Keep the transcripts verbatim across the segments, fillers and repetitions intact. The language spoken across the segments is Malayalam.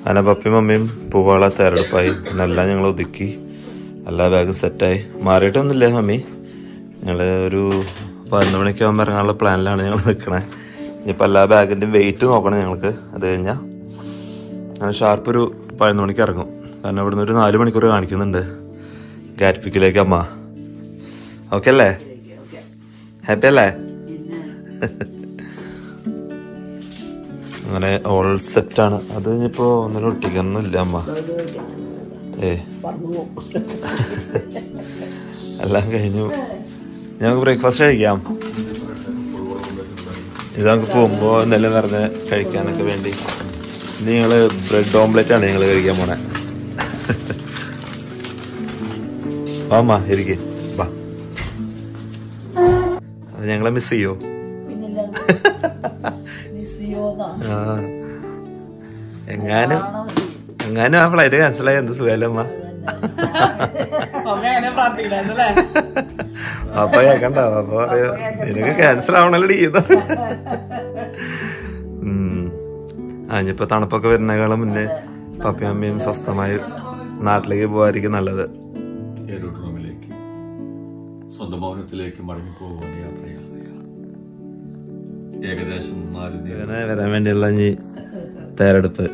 അങ്ങനെ പപ്പയും മമ്മിയും പൂവാള തയ്യാറെടുപ്പായി. പിന്നെ എല്ലാം ഞങ്ങൾ ഒതുക്കി, എല്ലാ ബാഗും സെറ്റായി. മാറിയിട്ടൊന്നുമില്ലേ മമ്മി? ഞങ്ങൾ ഒരു പതിനൊന്ന് മണിക്ക് ആകുമ്പോൾ ഇറങ്ങാനുള്ള പ്ലാനിലാണ് ഞങ്ങൾ നിൽക്കണേ. ഇനിയിപ്പോൾ എല്ലാ ബാഗിൻ്റെയും വെയിറ്റ് നോക്കണം ഞങ്ങൾക്ക്. അത് കഴിഞ്ഞാൽ അങ്ങനെ ഷാർപ്പ് ഒരു പതിനൊന്ന് മണിക്ക് ഇറങ്ങും. കാരണം ഇവിടുന്ന് ഒരു നാല് മണിക്കൂർ കാണിക്കുന്നുണ്ട് ഗാറ്റ്പിക്കിലേക്ക്. അമ്മ ഓക്കെ അല്ലേ? ഹാപ്പി അല്ലേ? അങ്ങനെ ഓൾ സെറ്റാണ്. അത് ഇനിയിപ്പോൾ ഒന്നിനും ഒട്ടിക്കൊന്നുമില്ല അമ്മ. ഏ എല്ലാം കഴിഞ്ഞു. ഞങ്ങൾക്ക് ബ്രേക്ക്ഫാസ്റ്റ് കഴിക്കാം. ഇത് നമുക്ക് പോകുമ്പോൾ എന്തെല്ലാം വെറുതെ കഴിക്കാനൊക്കെ വേണ്ടി. ഇനി ഞങ്ങൾ ബ്രെഡ് ഓംലെറ്റ് ആണ് ഞങ്ങൾ കഴിക്കാൻ പോണേ. വാ ഇരിക്കേ വാ. ഞങ്ങളെ മിസ് ചെയ്യോ? ആ എങ്ങാനും എങ്ങാനും ആ ഫ്ലൈറ്റ് ക്യാൻസലായി എന്ത് സുഖമല്ലമ്മ. അപ്പൊ കേക്കണ്ട. അപ്പൊ പറയാ നിനക്ക് ക്യാൻസൽ ആവണല്ലോ ചെയ്യുന്ന. ഉം ആ ഇനിയിപ്പോ തണുപ്പൊക്കെ വരുന്നേക്കാളും മുന്നേ പപ്പയും അമ്മയും സ്വസ്ഥമായി നാട്ടിലേക്ക് പോകാതിരിക്കും നല്ലത്. എയറോഡ്രോമിലേക്ക് സ്വന്തം ഭവനത്തിലേക്ക് മടങ്ങി പോകുവാൻ യാത്രയാണ്. ഏകദേശം അങ്ങനെ വരാൻ വേണ്ടിയുള്ള ഇനി തയ്യാറെടുപ്പ്.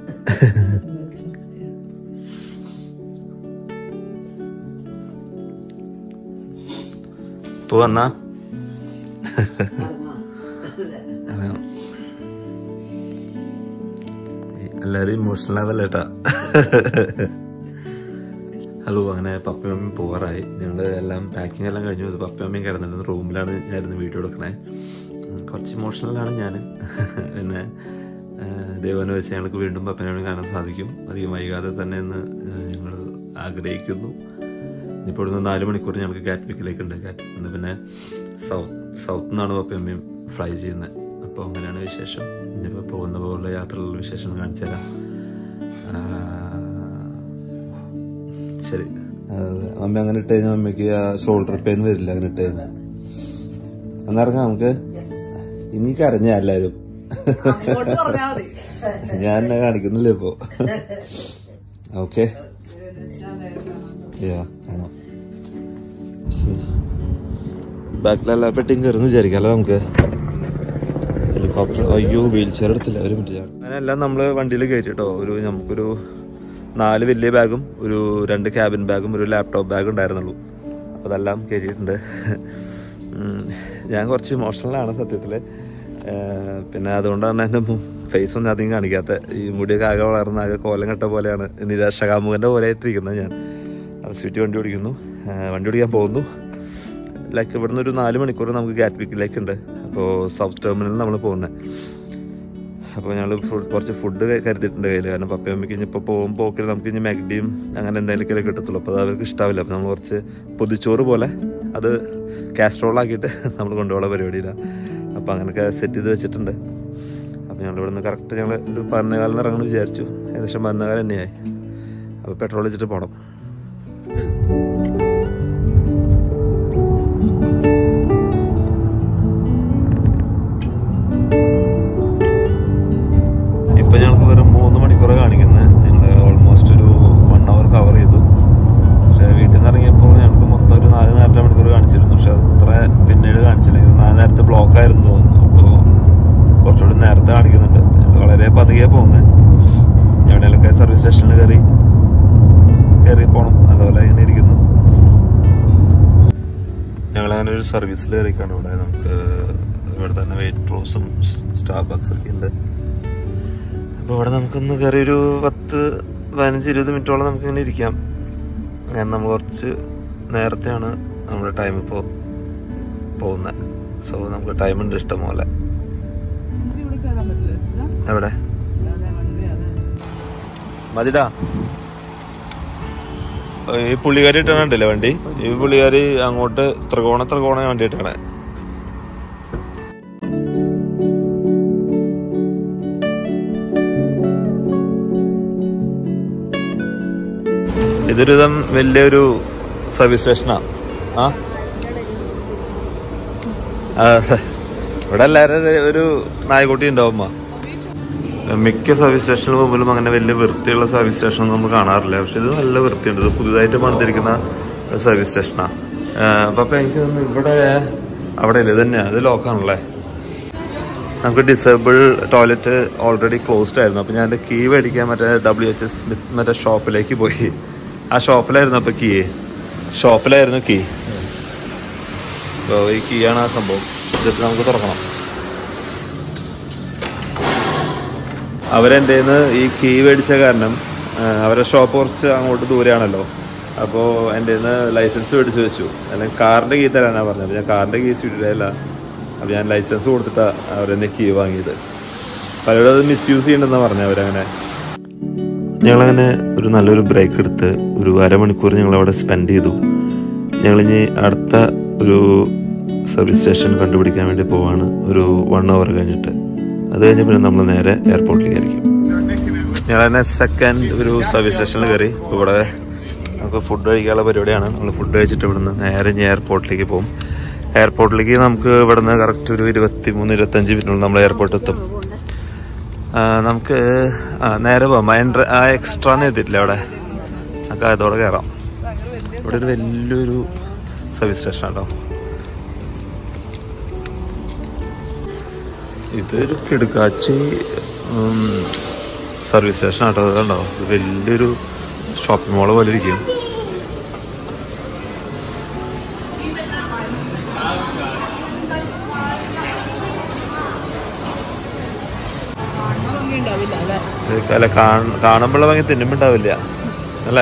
ഇപ്പൊ വന്നാ എല്ലാരും ഇമോഷണൽ ആവല്ലേട്ടാ. ഹലോ. അങ്ങനെ പപ്പയും അമ്മയും പോകാറായി. ഞങ്ങൾ എല്ലാം പാക്കിംഗ് എല്ലാം കഴിഞ്ഞു. പപ്പയും അമ്മയും കിടന്നിരുന്ന റൂമിലാണ് ഞാനിന്ന് വീഡിയോ എടുക്കണേ. കുറച്ച് ഇമോഷണലാണ് ഞാൻ. പിന്നെ ദൈവനെ വെച്ച് ഞങ്ങൾക്ക് വീണ്ടും പപ്പനെ കാണാൻ സാധിക്കും. അധികം വൈകാതെ തന്നെ എന്ന് ഞങ്ങൾ ആഗ്രഹിക്കുന്നു. ഇപ്പോൾ ഇവിടുന്ന് നാല് മണിക്കൂർ ഞങ്ങൾക്ക് ഗാറ്റ്വിക്കിലേക്കുണ്ട്. ഗാറ്റ്വിക്കിൽ പിന്നെ സൗത്ത് സൗത്ത് നിന്നാണ് പപ്പയും അമ്മയും ഫ്ലൈ ചെയ്യുന്നത്. അപ്പോൾ അങ്ങനെയാണ് വിശേഷം. ഇനിയിപ്പോൾ പോകുന്ന പോലുള്ള യാത്രകളുടെ വിശേഷം കാണിച്ചു തരാം. ശരി. അമ്മ അങ്ങനെ ഇട്ട് കഴിഞ്ഞാൽ അമ്മയ്ക്ക് ആ ഷോൾഡർ പെയിൻ വരില്ല. അങ്ങനെ ഇട്ട് കഴിഞ്ഞാൽ എന്നിറങ്ങാം നമുക്ക്. ഇനി കരഞ്ഞ എല്ലാരും. ഞാൻ എന്നെ കാണിക്കുന്നില്ല ഇപ്പോ. ഓക്കെ ബാക്കിലെല്ലാ പെട്ടിയും കയറുന്നു വിചാരിക്കാമല്ലോ നമുക്ക്. ഹെലികോപ്റ്റർ. അയ്യോ വീൽ ചെയർ എടുത്തില്ല. ഒരു മിനിറ്റ്. അങ്ങനെ എല്ലാം നമ്മൾ വണ്ടിയിൽ കയറ്റിട്ടോ. ഒരു നമുക്കൊരു നാല് വലിയ ബാഗും ഒരു രണ്ട് ക്യാബിൻ ബാഗും ഒരു ലാപ്ടോപ്പ് ബാഗും ഉണ്ടായിരുന്നുള്ളൂ. അപ്പോൾ അതെല്ലാം കയറ്റിയിട്ടുണ്ട്. ഞാൻ കുറച്ച് ഇമോഷണലാണ് സത്യത്തിൽ. പിന്നെ അതുകൊണ്ടാണ് എൻ്റെ ഫേസ് ഒന്നും അധികം കാണിക്കാത്ത. ഈ മുടിയൊക്കെ ആകെ വളർന്ന ആകെ കോലം കെട്ട പോലെയാണ്. നിരാശകാമുകൻ്റെ പോലെ ആയിട്ടിരിക്കുന്നത് ഞാൻ. സ്വീറ്റ് വണ്ടി ഓടിക്കുന്നു. വണ്ടി ഓടിക്കാൻ പോകുന്നു. ലൈക്ക് ഇവിടുന്ന് ഒരു നാല് മണിക്കൂർ നമുക്ക് ഗാറ്റ്വിക്കിലേക്കുണ്ട്. അപ്പോൾ സൗത്ത് ടെർമിനലിൽ നമ്മൾ പോകുന്നത്. അപ്പോൾ ഞങ്ങൾ കുറച്ച് ഫുഡ് കരുതിയിട്ടുണ്ട് കയ്യിൽ. കാരണം പപ്പയും അമ്മയ്ക്ക് ഇനി ഇപ്പോൾ പോകുമ്പോൾ പോക്കിൽ നമുക്ക് ഇനി മാഗ്ഡിയും അങ്ങനെ എന്തെങ്കിലുമൊക്കെ കിട്ടത്തുള്ളൂ. അപ്പോൾ അത് അവർക്ക് ഇഷ്ടാവില്ല. അപ്പോൾ നമ്മൾ കുറച്ച് പൊതിച്ചോറ് പോലെ അത് കാസ്ട്രോളാക്കിയിട്ട് നമ്മൾ കൊണ്ടുപോകുന്ന പരിപാടിയിലാണ്. അപ്പോൾ അങ്ങനെയൊക്കെ സെറ്റ് ചെയ്ത് വെച്ചിട്ടുണ്ട്. അപ്പോൾ ഞങ്ങൾ ഇവിടെ നിന്ന് കറക്റ്റ് ഞങ്ങൾ ഒരു പതിനേകാലിന് ഇറങ്ങണമെന്ന് വിചാരിച്ചു. ഏകദേശം പതിനേകാലം തന്നെയായി. അപ്പോൾ പെട്രോൾ വെച്ചിട്ട് പോകണം. ഇപ്പം ഞങ്ങൾക്ക് വെറും മൂന്ന് മണിക്കൂർ കാണിക്കുന്നത്. ഞങ്ങൾ ഓൾമോസ്റ്റ് ഒരു വൺ അവർ കവർ ചെയ്തു. പക്ഷേ വീട്ടിൽ നിന്ന് ഇറങ്ങിയപ്പോൾ ഞങ്ങൾക്ക് മൊത്തം ഒരു നാല് നാലര മണിക്കൂർ കാണിച്ചിരുന്നു. പക്ഷെ അത്ര പിന്നീട് കാണിച്ചില്ല. നാല് നേരത്തെ ബ്ലോക്ക് ആയിരുന്നു തോന്നുന്നു. അപ്പോൾ കുറച്ചുകൂടി നേരത്തെ കാണിക്കുന്നുണ്ട്. വളരെ പതുക്കെ പോകുന്നത്. എവിടെയെങ്കിലൊക്കെ സർവീസ് സ്റ്റേഷനിൽ കയറി കയറി പോകണം. അതുപോലെ ഇങ്ങനെ ഇരിക്കുന്നു. ഞങ്ങളങ്ങനെ ഒരു സർവീസിൽ കയറിക്കാണ്. ഇവിടെ നമുക്ക് ഇവിടെ തന്നെ വെയിറ്റ് റോസും സ്റ്റാർബക്സ് ഒക്കെ ഉണ്ട്. അപ്പോൾ ഇവിടെ നമുക്കൊന്ന് കയറി ഒരു പത്ത് പതിനഞ്ച് ഇരുപത് മിനിറ്റോളം നമുക്കിങ്ങനെ ഇരിക്കാം. കാരണം നമ്മൾ കുറച്ച് നേരത്തെയാണ് നമ്മുടെ ടൈം ഇപ്പോൾ പോകുന്നത്. സോ നമുക്ക് ടൈമുണ്ട് ഇഷ്ടം പോലെ. എവിടെ മതിടാ. ഈ പുള്ളിക്കാരി ഇട്ടാണ് ഉണ്ടല്ലേ വണ്ടി. ഈ പുള്ളിക്കാരി അങ്ങോട്ട് ത്രികോണ ത്രികോണ വണ്ടി ഇട്ടാണ്. ഇതൊരു വിധം വലിയൊരു സർവീസ് സ്റ്റേഷനാ. ആ ഇവിടെ എല്ലാവരും ഒരു നായ്ക്കുട്ടി ഉണ്ടാവുമ്പോ മിക്ക സർവീസ് സ്റ്റേഷനിൽ പോകുമ്പോഴും അങ്ങനെ വലിയ വൃത്തിയുള്ള സർവീസ് സ്റ്റേഷൻ ഒന്നും കാണാറില്ല. പക്ഷെ ഇത് നല്ല വൃത്തിയുണ്ട്. ഇത് പുതുതായിട്ട് പണിതിരിക്കുന്ന സർവീസ് സ്റ്റേഷനാണ്. അപ്പം എനിക്ക് തോന്നുന്നു ഇവിടെ അവിടെ ഇല്ല, ഇത് തന്നെയാണ്. ഇത് ലോക്കാണല്ലേ. നമുക്ക് ഡിസേബിൾ ടോയ്ലറ്റ് ഓൾറെഡി ക്ലോസ്ഡ് ആയിരുന്നു. അപ്പം ഞാൻ എൻ്റെ കീ മേടിക്കാൻ മറ്റേ ഡബ്ല്യു എച്ച് എസ് മറ്റേ ഷോപ്പിലേക്ക് പോയി. ആ ഷോപ്പിലായിരുന്നു അപ്പോൾ കീ ഷോപ്പിലായിരുന്നു കീ അപ്പോൾ ഈ കീ ആണ് ആ സംഭവം. ഇതിട്ട് നമുക്ക് തുറക്കണം. അവരെൻ്റെ നിന്ന് ഈ കീ മേടിച്ച കാരണം അവരുടെ ഷോപ്പ് കുറച്ച് അങ്ങോട്ട് ദൂരെയാണല്ലോ. അപ്പോൾ എൻ്റെ നിന്ന് ലൈസൻസ് മേടിച്ച് വെച്ചു. അല്ലെങ്കിൽ കാറിൻ്റെ കീ തരാനാണ് പറഞ്ഞത്. ഞാൻ കാറിൻ്റെ കീ സ്വീകരില്ല. അപ്പോൾ ഞാൻ ലൈസൻസ് കൊടുത്തിട്ടാണ് അവരെന്നെ കീ വാങ്ങിയത്. പലരും അത് മിസ്യൂസ് ചെയ്യണ്ടെന്നാണ് പറഞ്ഞത് അവരങ്ങനെ. ഞങ്ങളങ്ങനെ ഒരു നല്ലൊരു ബ്രേക്ക് എടുത്ത് ഒരു അരമണിക്കൂർ ഞങ്ങളവിടെ സ്പെൻഡ് ചെയ്തു. ഞങ്ങളിനി അടുത്ത ഒരു സർവീസ് സ്റ്റേഷൻ കണ്ടുപിടിക്കാൻ വേണ്ടി പോവാണ്. ഒരു വൺ അവർ കഴിഞ്ഞിട്ട്. അത് കഴിഞ്ഞ് പിന്നെ നമ്മൾ നേരെ എയർപോർട്ടിലേക്കായിരിക്കും. ഞങ്ങളങ്ങനെ സെക്കൻഡ് ഒരു സർവീസ് സ്റ്റേഷനിൽ കയറി. ഇവിടെ നമുക്ക് ഫുഡ് കഴിക്കാനുള്ള പരിപാടിയാണ്. നമ്മൾ ഫുഡ് കഴിച്ചിട്ട് ഇവിടുന്ന് നേരെ ഇനി എയർപോർട്ടിലേക്ക് പോകും. എയർപോർട്ടിലേക്ക് നമുക്ക് ഇവിടുന്ന് കറക്റ്റ് ഒരു ഇരുപത്തി മൂന്ന് ഇരുപത്തഞ്ച് മിനിറ്റുള്ള നമ്മൾ എയർപോർട്ട് എത്തും. നമുക്ക് നേരെ പോകാം. എൻട്ര ആ എക്സ്ട്രാ എന്ന് എത്തിയിട്ടില്ല അവിടെ. നമുക്ക് അതോടെ കയറാം. ഇവിടെ ഒരു വലിയൊരു സർവീസ് സ്റ്റേഷൻ ആണോ. ഇതൊരു കിടുക്കാച്ചി സർവീസ് സ്റ്റേഷൻ ആട്ടോ. അതുണ്ടോ, വലിയൊരു ഷോപ്പിംഗ് മോള് പോലെ ഇരിക്കും. അല്ല, കാണുമ്പോഴുള്ള ഭംഗി തിന്നുമ്പോണ്ടാവില്ല അല്ലേ.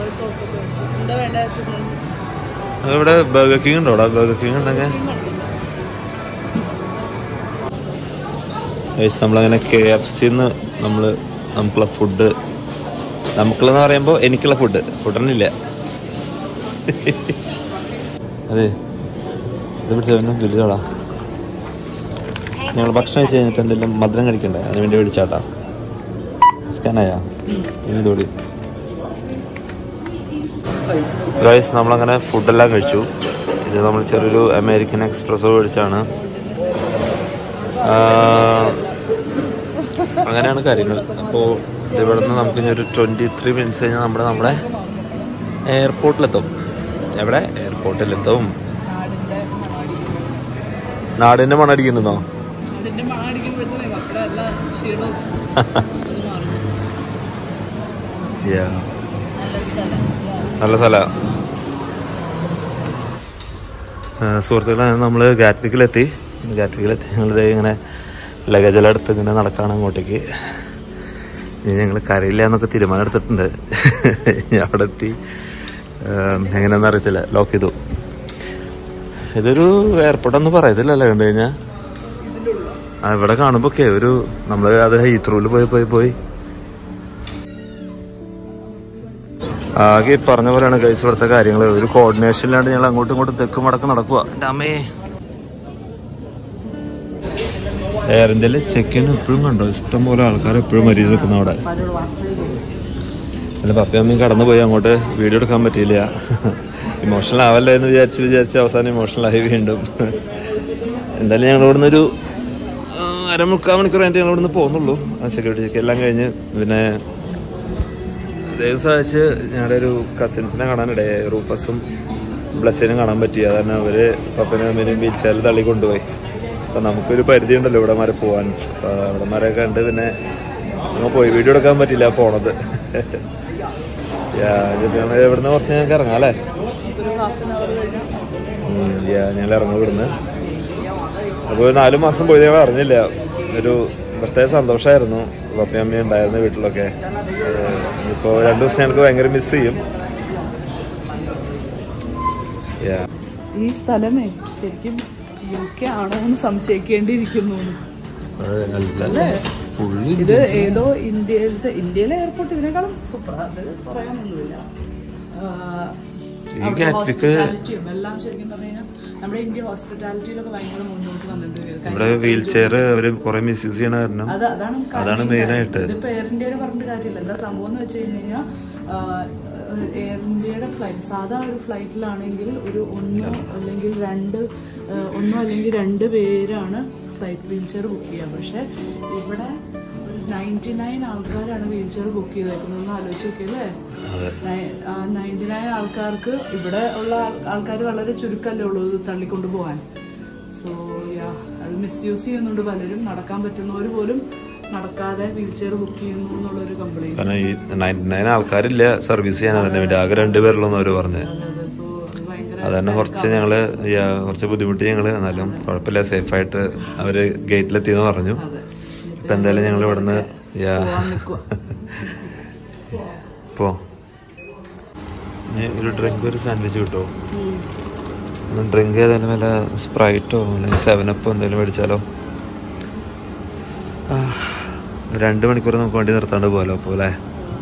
ഇവിടെ ബർഗർ കിങ് ഉണ്ടോ? അവിടെ ബർഗർ കിങ് ഉണ്ടെങ്കിൽ നമ്മളങ്ങനെ കെ എഫ് സിന്ന് നമ്മള് നമുക്കുള്ള ഫുഡ്, നമുക്കുള്ളതെന്ന് പറയുമ്പോൾ എനിക്കുള്ള ഫുഡ് ഫുഡൊന്നുമില്ല. അതെ, ഇത് പിടിച്ചോളാം വിളിച്ചോളാ. ഞങ്ങൾ ഭക്ഷണം കഴിച്ച് കഴിഞ്ഞിട്ട് എന്തെങ്കിലും മധുരം കഴിക്കണ്ടേ, അതിന് വേണ്ടി വിളിച്ചാട്ടാ. സ്കാനായാ ഇനി ഇതോടി ഗൈസ്. നമ്മളങ്ങനെ ഫുഡെല്ലാം കഴിച്ചു. ഇത് നമ്മൾ ചെറിയൊരു അമേരിക്കൻ എക്സ്പ്രസോ മേടിച്ചാണ്. അങ്ങനെയാണ് കാര്യങ്ങൾ. അപ്പോൾ ഇതിവിടെ നിന്ന് നമുക്ക് ഇനി ഒരു ട്വൻറ്റി ത്രീ മിനിറ്റ്സ് കഴിഞ്ഞാൽ നമ്മുടെ നമ്മുടെ എയർപോർട്ടിലെത്തും. എവിടെ എയർപോർട്ടിലെത്തും. നാടിൻ്റെ മണടിക്കുന്നോ? നല്ല സ്ഥലമാണ്. സുഹൃത്തുക്കളെ, നമ്മൾ ഗാറ്റ്വിക്കിലെത്തി. ഗാറ്റ്വിക്കിലെത്തി ഞങ്ങളിത് ഇങ്ങനെ ലഗേജെല്ലാം എടുത്ത് ഇങ്ങനെ നടക്കുകയാണ് അങ്ങോട്ടേക്ക്. ഇനി ഞങ്ങൾ കരയില്ല എന്നൊക്കെ തീരുമാനം എടുത്തിട്ടുണ്ട്. ഞാൻ അവിടെ എത്തി എങ്ങനെയാണെന്ന് അറിയത്തില്ല. ലോക്ക് ചെയ്തു. ഇതൊരു എയർപോർട്ടൊന്നും പറയത്തില്ലല്ലോ കണ്ടു കഴിഞ്ഞാൽ. ഇവിടെ കാണുമ്പോൾ ഒക്കെ ഒരു നമ്മൾ അത് ഹീത്രൂല് പോയി പോയി പോയി ആകെ പറഞ്ഞ പോലെയാണ് ഗൈസ് ഇവിടുത്തെ കാര്യങ്ങൾ. ഒരു കോർഡിനേഷൻ ഇല്ലാണ്ട് ഞങ്ങൾ അങ്ങോട്ടും ഇങ്ങോട്ടും തെക്കും മടക്കം നടക്കുക. എൻ്റെ അമ്മേ, എയർ ഇന്ത്യയിൽ ചെക്ക് ഇൻ എപ്പോഴും കണ്ടോ, ഇഷ്ടംപോലെ ആൾക്കാർ എപ്പോഴും മരിച്ചു നിൽക്കുന്ന അവിടെ. അല്ല, പപ്പയമ്മയും കടന്നു പോയി. അങ്ങോട്ട് വീഡിയോ എടുക്കാൻ പറ്റിയില്ല. ഇമോഷണൽ ആവല്ലേ എന്ന് വിചാരിച്ച് വിചാരിച്ച് അവസാനം ഇമോഷണലായി വീണ്ടും. എന്തായാലും ഞങ്ങൾ ഇവിടുന്ന് ഒരു അരമുക്കാൽ മണിക്കൂർ കഴിഞ്ഞിട്ട് ഞങ്ങൾ ഇവിടുന്ന് പോകുന്നുള്ളൂ. ആ സെക്യൂരിറ്റി ചെക്ക് എല്ലാം കഴിഞ്ഞ് പിന്നെ ദൈവം സഹായിച്ച് ഞങ്ങളുടെ ഒരു കസിൻസിനെ കാണാനിടയെ റൂഫസും ബ്ലസ്സിനും കാണാൻ പറ്റി. കാരണം അവര് പപ്പനും അമ്മേനും വീൽ ചെയറിൽ തള്ളി കൊണ്ടുപോയി. അപ്പം നമുക്കൊരു പരിധി ഉണ്ടല്ലോ ഇവിടെ വരെ പോകാൻ. അപ്പം അവിടെ വരെ കണ്ട് പിന്നെ നമ്മൾ പോയി വീഡിയോ എടുക്കാൻ പറ്റില്ല പോണത്. ഇവിടുന്ന് കുറച്ച് ഞങ്ങൾക്ക് ഇറങ്ങാം അല്ലേ. ഞങ്ങൾ ഇറങ്ങും ഇവിടുന്ന്. അപ്പോൾ ഒരു നാലു മാസം പോയി ഞങ്ങൾ അറിഞ്ഞില്ല. ഒരു പ്രത്യേക സന്തോഷമായിരുന്നു പപ്പയും അമ്മയും ഉണ്ടായിരുന്ന വീട്ടിലൊക്കെ. ഇപ്പോൾ രണ്ടു ദിവസം ഞങ്ങൾക്ക് ഭയങ്കര മിസ് ചെയ്യും. ഈ സ്ഥലമേ ശരിക്കും യു കെ ആണോ എന്ന് സംശയിക്കേണ്ടിയിരിക്കുന്നു. ഇത് ഏതോ ഇന്ത്യയിലത്തെ ഇന്ത്യയിലെ എയർപോർട്ട് ഇതിനേക്കാളും സൂപ്പർ. അത് പറയാനൊന്നുമില്ല. ഹോസ്പിറ്റാലിറ്റിയും എല്ലാം ശരിക്കും പറഞ്ഞു കഴിഞ്ഞാൽ നമ്മുടെ ഇന്ത്യ ഹോസ്പിറ്റാലിറ്റിയിലൊക്കെ ഭയങ്കര മുന്നോട്ട് വന്നിട്ടുണ്ട്. ഇവിടെ വീൽ ചെയർ അവര് കുറെ മിസ്യൂസ് ചെയ്യണ കാരണം അതാണ് മെയിനായിട്ട്. ഇതിപ്പോ എയർ ഇന്ത്യയുടെ പറഞ്ഞിട്ട് കാര്യമില്ല. എന്താ സംഭവം എന്ന് വെച്ച് കഴിഞ്ഞ് കഴിഞ്ഞാൽ എയർ ഇന്ത്യയുടെ ഫ്ലൈറ്റ് സാധാ ഒരു ഫ്ലൈറ്റിലാണെങ്കിൽ ഒരു ഒന്നോ അല്ലെങ്കിൽ രണ്ട് ഒന്നോ അല്ലെങ്കിൽ രണ്ട് പേരാണ് ഫ്ലൈറ്റ് വീൽ ചെയർ ബുക്ക് ചെയ്യുക. പക്ഷെ ഇവിടെ ഒരു നയൻറ്റി നയൻ ആൾക്കാരാണ് വീൽ ചെയർ ബുക്ക് ചെയ്തേക്കുന്നതെന്ന് ആലോചിച്ച് നോക്കിയല്ലേ. നയൻറ്റി നയൻ ആൾക്കാർക്ക് ഇവിടെ ഉള്ള ആൾക്കാർ വളരെ ചുരുക്കമല്ലേ ഉള്ളൂ ഇത് തള്ളിക്കൊണ്ട് പോകാൻ. സോ യാ അത് മിസ്യൂസ് ചെയ്യുന്നുണ്ട് പലരും. നടക്കാൻ പറ്റുന്നവർ പോലും നടക്കാതെ വീൽ ചെയർ ബുക്ക് ചെയ്യുന്നു എന്നുള്ളൊരു കംപ്ലൈന്റ്. കാരണം ഈ നയൻറ്റി നയൻ ആൾക്കാരില്ല സർവീസ് ചെയ്യാൻ തന്നെ വേണ്ടി, ആകെ രണ്ടുപേരുള്ളൂ അവര് പറഞ്ഞത്. അത് തന്നെ കുറച്ച് ഞങ്ങള് കുറച്ച് ബുദ്ധിമുട്ടി ഞങ്ങള്, എന്നാലും കുഴപ്പമില്ല, സേഫായിട്ട് അവര് ഗേറ്റിലെത്തിയെന്ന് പറഞ്ഞു. ഇപ്പൊ എന്തായാലും ഞങ്ങൾ ഇവിടുന്ന് പോ. ഇനി ഒരു ഡ്രിങ്ക്, ഒരു സാൻഡ്വിച്ച് കിട്ടുമോ? ഡ്രിങ്ക് ഏതായാലും വല്ല സ്പ്രൈറ്റോ അല്ലെങ്കിൽ സെവനപ്പോ എന്തെങ്കിലും മേടിച്ചാലോ? രണ്ട് മണിക്കൂർ നമുക്ക് വണ്ടി നിർത്താണ്ട് പോകാലോ അപ്പോൾ അല്ലേ.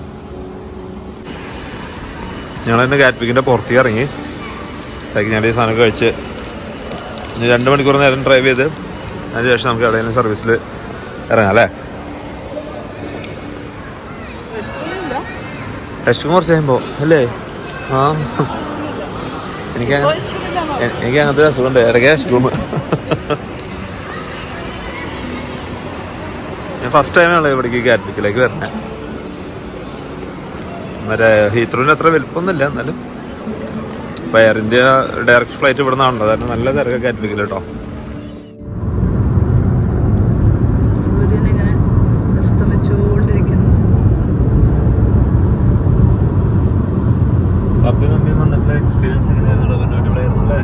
ഞങ്ങൾ തന്നെ ഗാറ്റ്വിക്കിൻ്റെ പുറത്തേക്ക് ഇറങ്ങി ഞാൻ ഈ സാധനം കഴിച്ച് ഇനി രണ്ട് മണിക്കൂർ നേരം ഡ്രൈവ് ചെയ്ത് അതിന് ശേഷം നമുക്ക് എവിടെയെങ്കിലും സർവീസിൽ ഇറങ്ങാം അല്ലേ. ടെസ്റ്റും കുറച്ച് കഴിയുമ്പോൾ അല്ലേ? ആ എനിക്ക് എനിക്ക് അങ്ങനത്തെ ഒരു അസുഖമുണ്ട്, ഇടയ്ക്ക് ടെസ്റ്റും. ഞാൻ ഫസ്റ്റ് ടൈമാണല്ലോ ഇവിടേക്ക് ഗാറ്റ്വിക്കിലേക്ക് വരുന്നത്. മറ്റേ ഹീത്രോന് അത്ര വലിപ്പമൊന്നുമില്ല, എന്നാലും ഇപ്പം എയർ ഇന്ത്യ ഡയറക്റ്റ് ഫ്ലൈറ്റ് ഇവിടെ നിന്നാണല്ലോ, അതായത് നല്ല തിരക്ക് ഗാറ്റ്വിക്കിൽ കേട്ടോ. സൂര്യനിങ്ങനെ അസ്തമിച്ചുകൊണ്ടിരിക്കുന്നു. പപ്പയും മമ്മിയും വന്നിട്ടുള്ള എക്സ്പീരിയൻസ് എങ്ങനെയായിരുന്നു? അടിപൊളിയായിരുന്നു അല്ലേ?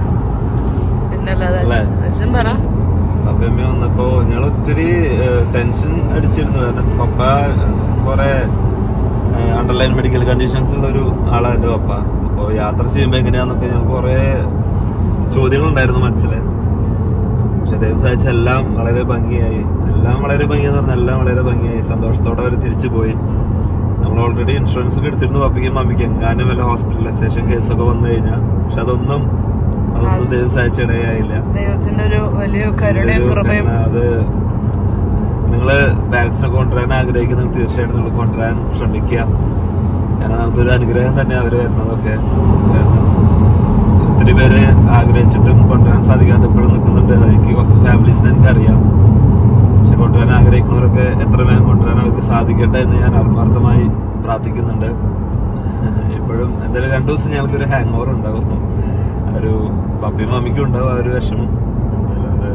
പപ്പയും മമ്മിയും വന്നപ്പോ ഞങ്ങൾ ഒത്തിരി ടെൻഷൻ അടിച്ചിരുന്നു. കാരണം പപ്പ കുറെ അണ്ടർലൈൻ മെഡിക്കൽ കണ്ടീഷൻസ് ഉള്ള ഒരു ആളാണ് എൻ്റെ പപ്പ. അപ്പോൾ യാത്ര ചെയ്യുമ്പോൾ എങ്ങനെയാന്നൊക്കെ ഞങ്ങൾക്ക് കുറെ ചോദ്യങ്ങളുണ്ടായിരുന്നു മനസ്സില്. പക്ഷെ ദൈവം സഹായിച്ച എല്ലാം വളരെ ഭംഗിയായി. എല്ലാം വളരെ ഭംഗിയെന്ന് പറഞ്ഞാൽ എല്ലാം വളരെ ഭംഗിയായി. സന്തോഷത്തോടെ അവർ തിരിച്ചു പോയി. നമ്മൾ ഓൾറെഡി ഇൻഷുറൻസ് ഒക്കെ എടുത്തിരുന്നു പപ്പയ്ക്കും മമ്മിക്കും, എങ്ങാനും വല്ല ഹോസ്പിറ്റലൈസേഷൻ കേസൊക്കെ വന്നു കഴിഞ്ഞാൽ. പക്ഷെ അതൊന്നും അതൊന്നും ദൈവം സഹായിച്ച ഇടയായില്ല. ദൈവത്തിന്റെ ഒരു വലിയ കരുണയും കൃപയും. അത് നിങ്ങള് പാരന്റ്സിനെ കൊണ്ടുവരാൻ ആഗ്രഹിക്കുന്ന തീർച്ചയായിട്ടും നിങ്ങൾ കൊണ്ടുവരാൻ ശ്രമിക്കുക. കാരണം നമുക്കൊരു അനുഗ്രഹം തന്നെ അവര് വരുന്നതൊക്കെ. ഒത്തിരി പേര് ആഗ്രഹിച്ചിട്ടും കൊണ്ടുവരാൻ സാധിക്കാതെ എപ്പോഴും നിൽക്കുന്നുണ്ട്. എനിക്ക് കുറച്ച് ഫാമിലീസിനെ എനിക്കറിയാം. പക്ഷെ കൊണ്ടുവരാൻ ആഗ്രഹിക്കുന്നവരൊക്കെ എത്ര വേഗം കൊണ്ടുവരാൻ അവർക്ക് സാധിക്കട്ടെ എന്ന് ഞാൻ ആത്മാർത്ഥമായി പ്രാർത്ഥിക്കുന്നുണ്ട്. ഇപ്പോഴും എന്തായാലും രണ്ടു ദിവസം ഞങ്ങൾക്കൊരു ഹാങ് ഓവർ ഉണ്ടാവും. ഒരു പപ്പയും മമ്മിക്കും ഉണ്ടാവും ആ ഒരു വിഷമം. അത്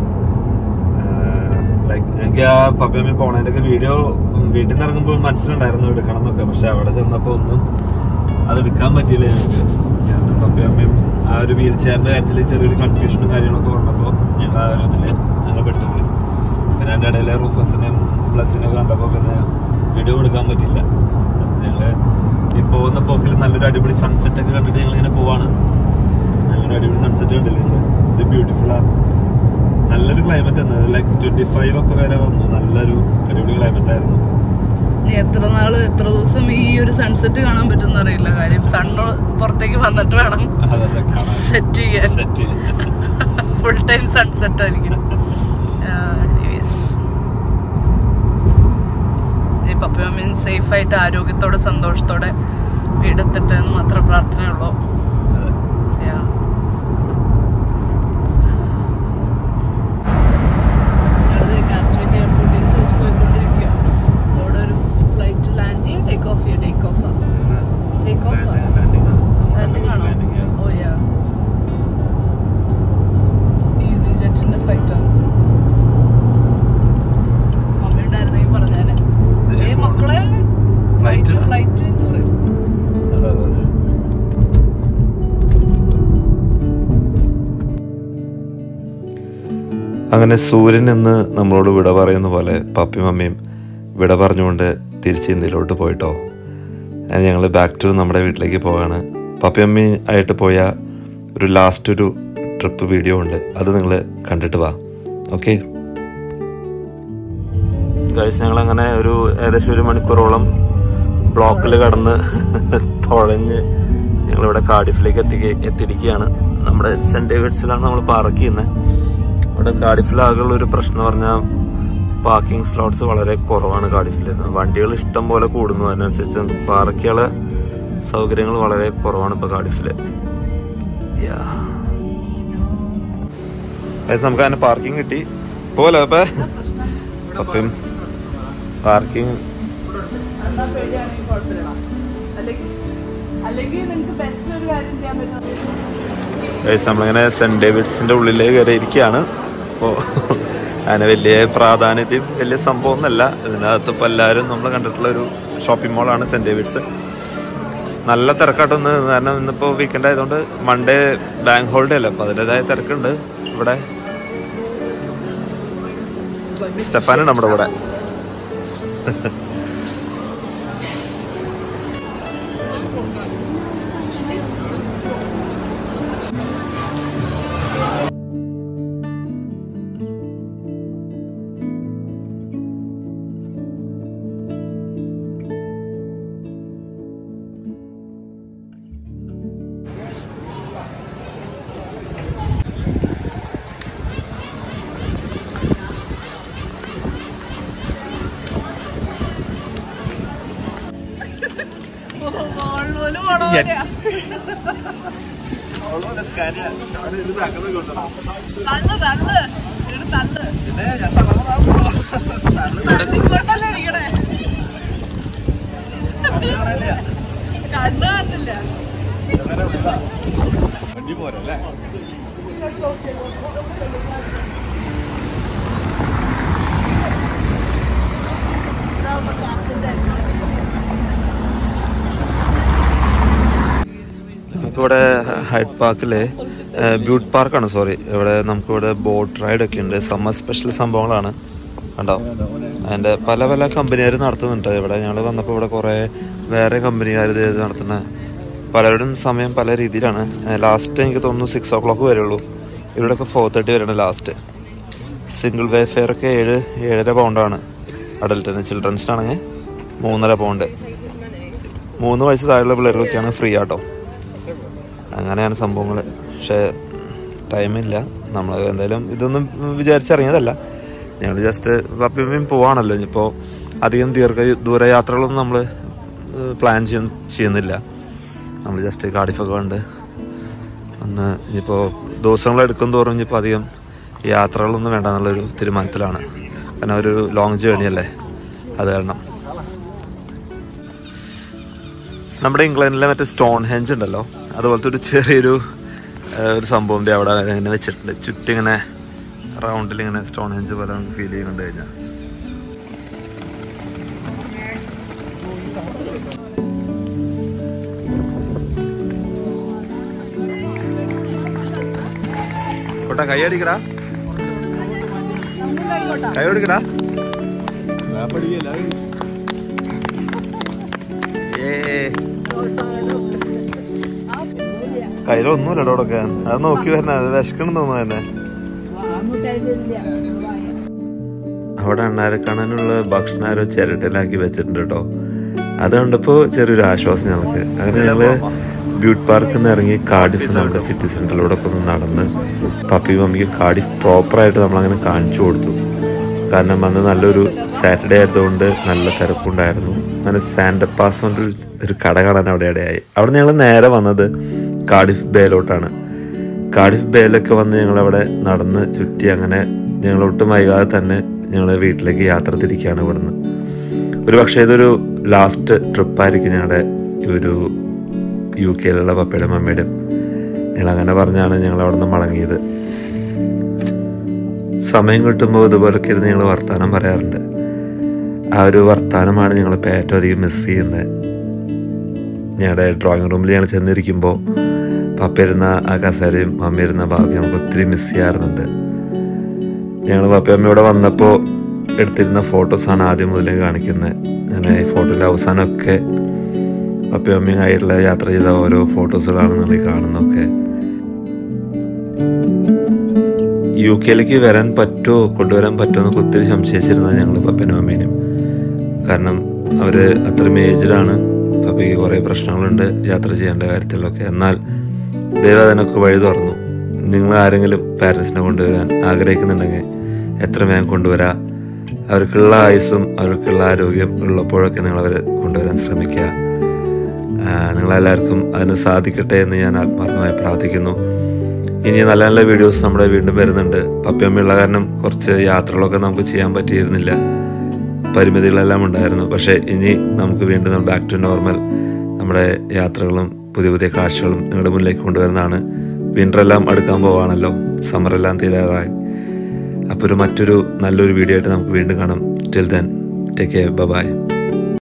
ലൈക്ക് എനിക്ക് ആ പപ്പയും മമ്മി പോണതിന്റെ ഒക്കെ വീഡിയോ വീട്ടിൽ നിന്ന് ഇറങ്ങുമ്പോൾ മനസ്സിലുണ്ടായിരുന്നു എടുക്കണം എന്നൊക്കെ. പക്ഷെ അവിടെ ചെന്നപ്പോ ഒന്നും അത് എടുക്കാൻ പറ്റിയില്ല ഞങ്ങൾക്ക്. കാരണം പപ്പയും മമ്മിയും ആ ഒരു വീൽ ചെയറിന്റെ കാര്യത്തിൽ ചെറിയൊരു കൺഫ്യൂഷനും കാര്യങ്ങളൊക്കെ വന്നപ്പോൾ ഞങ്ങൾ ആ ഒരു ഇതില് ഞങ്ങൾ പെട്ടുപോയി. പിന്നെ എൻ്റെ ഇടയിലെ റൂഫസിനെയും ബ്ലസ്സിനെയൊക്കെ കണ്ടപ്പോൾ പിന്നെ വീഡിയോ കൊടുക്കാൻ പറ്റില്ല. ഞങ്ങള് ഈ പോകുന്ന പോക്കിൽ നല്ലൊരു അടിപൊളി സൺസെറ്റ് ഒക്കെ കണ്ടിട്ട് ഞങ്ങൾ ഇങ്ങനെ പോവാണ്. നല്ലൊരു അടിപൊളി സൺസെറ്റ് കണ്ടില്ലേ നിങ്ങൾ? ഇത് ബ്യൂട്ടിഫുള്ളാ. നല്ലൊരു ക്ലൈമറ്റ് ആണ്. ലൈക്ക് ട്വന്റി ഫൈവ് ഒക്കെ വരെ വന്നു. നല്ലൊരു അടിപൊളി ക്ലൈമറ്റ് ആയിരുന്നു. എത്ര നാള് എത്ര ദിവസം ഈ ഒരു സൺസെറ്റ് കാണാൻ പറ്റുന്ന അറിയില്ല. കാര്യം സണ്ണ് പുറത്തേക്ക് വന്നിട്ട് വേണം സെറ്റ് ചെയ്യാൻ. ഫുൾ ടൈം സൺസെറ്റ് ആയിരിക്കും. പപ്പയും മമ്മിയും സേഫ് ആയിട്ട് ആരോഗ്യത്തോടെ സന്തോഷത്തോടെ വീടെത്തിട്ടെ എന്ന് മാത്രമേ പ്രാർത്ഥനയുള്ളൂ. ഗാറ്റ്വിക്ക് എയർപോർട്ടിൽ നിന്ന് തിരിച്ചു പോയിക്കൊണ്ടിരിക്കുക. അവിടെ ഒരു ഫ്ലൈറ്റ് ലാൻഡ് ചെയ്യുക, ടേക്ക് ഓഫ് ചെയ്യുക. Take off take off landing ആണോ? ഓ യാ, ഈസി ജെറ്റിന്റെ ഫ്ലൈറ്റ് ആണ്. മമ്മി ഉണ്ടായിരുന്നെങ്കിൽ പറഞ്ഞാനെ ഏ മക്കളെ ഫ്ലൈറ്റ് ഫ്ലൈറ്റ് എന്ന് പറയും. അങ്ങനെ സൂര്യൻ എന്ന് നമ്മളോട് വിട പറയുന്ന പോലെ പപ്പയും മമ്മിയും വിട പറഞ്ഞുകൊണ്ട് തിരിച്ച് ഇന്ത്യയിലോട്ട് പോയിട്ടോ. ഞങ്ങൾ ബാക്ക് ടു നമ്മുടെ വീട്ടിലേക്ക് പോവാണ്. പപ്പയും മമ്മി ആയിട്ട് പോയ ഒരു ലാസ്റ്റ് ഒരു ട്രിപ്പ് വീഡിയോ ഉണ്ട്, അത് നിങ്ങൾ കണ്ടിട്ട് വാ. ഓക്കെ ഗൈസ്, ഞങ്ങളങ്ങനെ ഒരു ഏകദേശം ഒരു മണിക്കൂറോളം ബ്ലോക്കിൽ കടന്ന് തുഴഞ്ഞ് ഞങ്ങളിവിടെ കാർഡിഫിലേക്ക് എത്തി എത്തിയിരിക്കുകയാണ്. നമ്മുടെ സെൻറ്റ് ഡേവിഡ്സിലാണ് നമ്മൾ പാർക്ക് ചെയ്യുന്നത്. ഇവിടെ കാർഡിഫിലാകുള്ള ഒരു പ്രശ്നം പറഞ്ഞാൽ പാർക്കിംഗ് സ്ലോട്ട്സ് വളരെ കുറവാണ് കാർഡിഫിൽ. വണ്ടികൾ ഇഷ്ടം പോലെ കൂടുന്നു, അതിനനുസരിച്ച് പാർക്കുകളെ സൗകര്യങ്ങൾ വളരെ കുറവാണ് ഇപ്പോൾ കാർഡിഫിൽ. നമുക്ക് അതിന് പാർക്കിംഗ് കിട്ടി പോലെ അപ്പം പാർക്കിംഗ് എന്നാ പേടിയാണെങ്കിൽ കുഴപ്പമില്ല. അല്ലെങ്കിൽ അല്ലെങ്കിൽ നിങ്ങൾക്ക് ബെസ്റ്റ് ഒരു കാര്യം ചെയ്യാൻ പറ്റും. നമ്മളിങ്ങനെ സെന്റ് ഡേവിഡ്സിന്റെ ഉള്ളിലേക്ക് കയറിയിരിക്കുകയാണ്. അപ്പോൾ അതിന് വലിയ പ്രാധാന്യതയും വലിയ സംഭവം ഒന്നല്ല. ഇതിനകത്ത് ഇപ്പോൾ എല്ലാവരും നമ്മൾ കണ്ടിട്ടുള്ള ഒരു ഷോപ്പിംഗ് മോളാണ് സെന്റ് ഡേവിഡ്സ്. നല്ല തിരക്കായിട്ടൊന്ന്, കാരണം ഇന്നിപ്പോൾ വീക്കെൻഡ് ആയതുകൊണ്ട് മൺഡേ ബാങ്ക് ഹോളിഡേ അല്ല, അപ്പോൾ അതിൻ്റെതായ തിരക്കുണ്ട്. ഇവിടെ സ്റ്റെഫാനാണ് നമ്മുടെ കൂടെ. വണ്ടി പോരല്ലേ? നമുക്കിവിടെ ഹൈഡ് പാർക്കില് ബ്യൂട്ട് പാർക്കാണ്, സോറി, ഇവിടെ നമുക്കിവിടെ ബോട്ട് റൈഡ് ഒക്കെ ഉണ്ട്. സമ്മർ സ്പെഷ്യൽ സംഭവങ്ങളാണ് കണ്ടോ. അതിൻ്റെ പല പല കമ്പനിക്കാർ നടത്തുന്നുണ്ട് ഇവിടെ. ഞങ്ങൾ വന്നപ്പോൾ ഇവിടെ കുറേ വേറെ കമ്പനിക്കാർ ഇത് നടത്തുന്ന, പലരുടെയും സമയം പല രീതിയിലാണ്. ലാസ്റ്റ് എനിക്ക് തോന്നുന്നു സിക്സ് ഓ ക്ലോക്ക് വരെയുള്ളൂ. ഇവിടെയൊക്കെ ഫോർ തേർട്ടി വരെയാണ് ലാസ്റ്റ്. സിംഗിൾ വേ ഫെയർ ഒക്കെ ഏഴ് ഏഴര പൗണ്ടാണ് അഡൽട്ടിന്. ചിൽഡ്രൻസിനാണെങ്കിൽ മൂന്നര പൗണ്ട്. മൂന്ന് വയസ്സ് താഴെയുള്ള പിള്ളേർക്കൊക്കെയാണ് ഫ്രീ ആട്ടോ. അങ്ങനെയാണ് സംഭവങ്ങൾ. പക്ഷേ ടൈമില്ല. നമ്മൾ എന്തായാലും ഇതൊന്നും വിചാരിച്ചിറങ്ങിയതല്ല. ഞങ്ങൾ ജസ്റ്റ് പപ്പിയും പോവാണല്ലോ. ഇനിയിപ്പോൾ അധികം ദീർഘ ദൂരയാത്രകളൊന്നും നമ്മൾ പ്ലാൻ ചെയ്യ ചെയ്യുന്നില്ല നമ്മൾ ജസ്റ്റ് കാർഡിഫൊക്കെ കണ്ട് ഒന്ന് ഇനിയിപ്പോൾ ദിവസങ്ങളെടുക്കും തോറും ഇനിയിപ്പോൾ അധികം യാത്രകളൊന്നും വേണ്ട എന്നുള്ളൊരു തീരുമാനത്തിലാണ്. കാരണം ഒരു ലോങ് ജേണി അല്ലേ, അത് കാരണം. നമ്മുടെ ഇംഗ്ലണ്ടിലെ മറ്റേ സ്റ്റോൺ ഹെഞ്ച് ഉണ്ടല്ലോ, അതുപോലത്തെ ഒരു ചെറിയൊരു ഒരു സംഭവം അവിടെ ഇങ്ങനെ വെച്ചിട്ടുണ്ട്. ചുറ്റിങ്ങനെ റൗണ്ടിൽ ഇങ്ങനെ സ്റ്റോൺ ഹെഞ്ച് പോലെ നമുക്ക് ഫീൽ ചെയ്യുന്നുണ്ട് കഴിഞ്ഞാൽ. കോട്ടാ കൈ അടിക്കടാ, കൈ കൊടുക്കടാ. കയ്യിലൊന്നുമില്ല ഇടോടൊക്കെ. അത് നോക്കി വരണ, അത് വിശക്കണം തോന്നുന്നു തന്നെ. അവിടെ എണ്ണാരെ കാണാനുള്ള ഭക്ഷണം ആരോ ചിരട്ടയിലാക്കി വെച്ചിട്ടുണ്ട് കേട്ടോ. അത് കണ്ടപ്പോൾ ചെറിയൊരു ആശ്വാസം ഞങ്ങൾക്ക്. അങ്ങനെ ഞങ്ങള് ബ്യൂട്ട് പാർക്കിൽ നിന്ന് ഇറങ്ങി കാർഡിഫ് നമ്മുടെ സിറ്റി സെന്ററിലൂടെ ഒക്കെ ഒന്ന് നടന്ന് പപ്പി മമ്മിക്ക് കാർഡിഫ് പ്രോപ്പറായിട്ട് നമ്മളങ്ങനെ കാണിച്ചു കൊടുത്തു. കാരണം അന്ന് നല്ലൊരു സാറ്റർഡേ ആയതുകൊണ്ട് നല്ല തിരക്കുണ്ടായിരുന്നു. അങ്ങനെ സാൻഡപ്പാസ് കൊണ്ടൊരു ഒരു കട കാണാൻ അവിടെ ഇടയായി. അവിടെ ഞങ്ങൾ നേരെ വന്നത് കാർഡിഫ് ബേയിലോട്ടാണ്. കാർഡിഫ് ബേയിലൊക്കെ വന്ന് ഞങ്ങളവിടെ നടന്ന് ചുറ്റി അങ്ങനെ ഞങ്ങൾ ഒട്ടും വൈകാതെ തന്നെ ഞങ്ങൾ വീട്ടിലേക്ക് യാത്ര തിരിക്കുകയാണ് ഇവിടുന്ന്. ഒരു പക്ഷേ ഇതൊരു ലാസ്റ്റ് ട്രിപ്പായിരിക്കും ഞങ്ങളുടെ ഒരു യു കെയിലുള്ള പപ്പയുടെ മമ്മിയുടെയും. ഞങ്ങളങ്ങനെ പറഞ്ഞാണ് ഞങ്ങൾ അവിടെ നിന്ന് മടങ്ങിയത്. സമയം കിട്ടുമ്പോൾ ഇതുപോലൊക്കെ ഇരുന്ന് ഞങ്ങൾ വർത്തമാനം പറയാറുണ്ട്. ആ ഒരു വർത്തമാനമാണ് ഞങ്ങളിപ്പോൾ ഏറ്റവും അധികം മിസ് ചെയ്യുന്നത്. ഞങ്ങളുടെ ഡ്രോയിങ് റൂമിൽ ഞങ്ങൾ ചെന്നിരിക്കുമ്പോൾ പപ്പ ഇരുന്ന ആ കസേരയും മമ്മി ഇരുന്ന ഭാഗം ഞങ്ങൾക്ക് ഒത്തിരി മിസ് ചെയ്യാറുണ്ട്. ഞങ്ങൾ പപ്പ അമ്മ ഇവിടെ വന്നപ്പോൾ എടുത്തിരുന്ന ഫോട്ടോസാണ് ആദ്യം മുതലേ കാണിക്കുന്നത്. ഞാൻ ഈ ഫോട്ടോയുടെ അവസാനമൊക്കെ പപ്പയും അമ്മയും ആയിട്ടുള്ള യാത്ര ചെയ്ത ഓരോ ഫോട്ടോസുകളാണ് നിങ്ങൾ കാണുന്നതൊക്കെ. യു കെയിലേക്ക് വരാൻ പറ്റുമോ കൊണ്ടുവരാൻ പറ്റുമോ എന്നൊക്കെ ഒത്തിരി സംശയിച്ചിരുന്നത് ഞങ്ങൾ പപ്പനും അമ്മേനും. കാരണം അവർ അത്രയും ഏജ്ഡാണ്. പപ്പയ്ക്ക് കുറേ പ്രശ്നങ്ങളുണ്ട് യാത്ര ചെയ്യേണ്ട കാര്യത്തിലൊക്കെ. എന്നാൽ ദൈവം അതിനൊക്കെ വഴി തുറന്നു. നിങ്ങൾ ആരെങ്കിലും പാരൻസിനെ കൊണ്ടുവരാൻ ആഗ്രഹിക്കുന്നുണ്ടെങ്കിൽ എത്ര വേഗം കൊണ്ടുവരാം. അവർക്കുള്ള ആയുസ്സും അവർക്കുള്ള ആരോഗ്യം ഉള്ളപ്പോഴൊക്കെ നിങ്ങളവരെ കൊണ്ടുവരാൻ ശ്രമിക്കുക. നിങ്ങളെല്ലാവർക്കും അതിന് സാധിക്കട്ടെ എന്ന് ഞാൻ ആത്മാർത്ഥമായി പ്രാർത്ഥിക്കുന്നു. ഇനി നല്ല നല്ല വീഡിയോസ് നമ്മുടെ വീണ്ടും വരുന്നുണ്ട്. പപ്പയമ്മയുള്ള കാരണം കുറച്ച് യാത്രകളൊക്കെ നമുക്ക് ചെയ്യാൻ പറ്റിയിരുന്നില്ല. പരിമിതികളെല്ലാം ഉണ്ടായിരുന്നു. പക്ഷേ ഇനി നമുക്ക് വീണ്ടും ബാക്ക് ടു നോർമൽ നമ്മുടെ യാത്രകളും പുതിയ പുതിയ കാഴ്ചകളും നിങ്ങളുടെ മുന്നിലേക്ക് കൊണ്ടുവരുന്നതാണ്. വിൻ്ററെല്ലാം അടുക്കാൻ പോവാണല്ലോ, സമ്മറെല്ലാം തീരാറായി. അപ്പോൾ ഒരു മറ്റൊരു നല്ലൊരു വീഡിയോ ആയിട്ട് നമുക്ക് വീണ്ടും കാണാം. Till then take care, bye by.